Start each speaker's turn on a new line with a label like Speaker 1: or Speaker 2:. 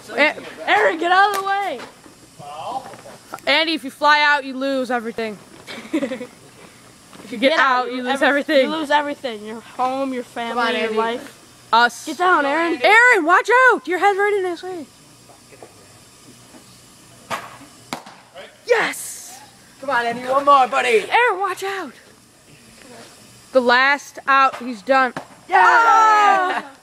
Speaker 1: Aaron, get out of the way! Andy, if you fly out, you lose everything. If you get out, you lose everything. You lose everything. Your home, your family, your life. Us. Get down, Aaron. Aaron, watch out! Your head's right in his way. Yes!
Speaker 2: Come on, Andy, one more, buddy.
Speaker 1: Aaron, watch out! The last out, he's done.
Speaker 2: Yeah!